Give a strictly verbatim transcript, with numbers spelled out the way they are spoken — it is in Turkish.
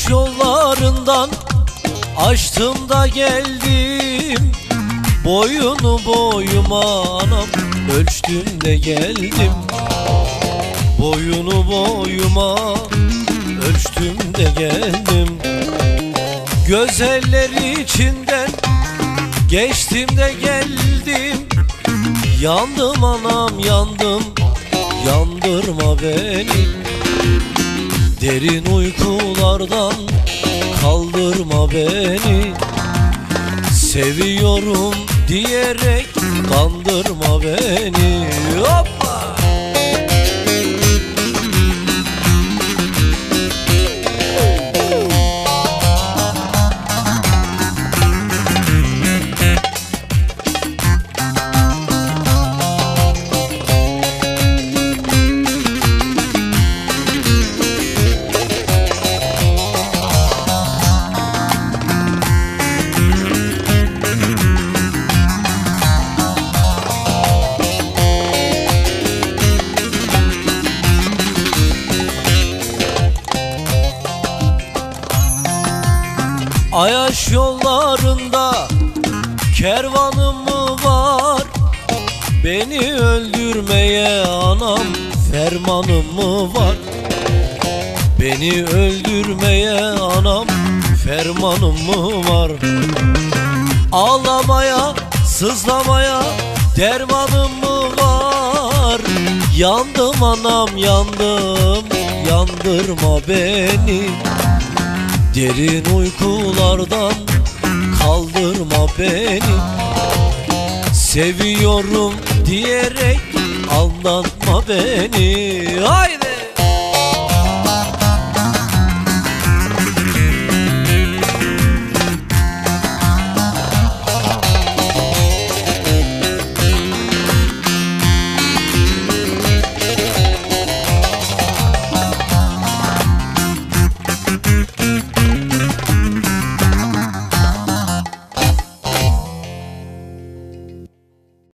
Ayaş yollarından açtım da geldim, boyunu boyuma anam ölçtüm de geldim. Boyunu boyuma ölçtüm de geldim. Gözeller içinden geçtim de geldim. Yandım anam yandım, yandırma beni. Derin uykulardan kaldırma beni. Seviyorum diyerek kandırma beni. Hoppa! Ayaş yollarında kervanım mı var? Beni öldürmeye anam fermanım mı var? Beni öldürmeye anam fermanım mı var? Ağlamaya, sızlamaya dermanım mı var? Yandım anam yandım, yandırma beni. Derin uykulardan kaldırma beni. Seviyorum diyerek aldatma beni. Haydi!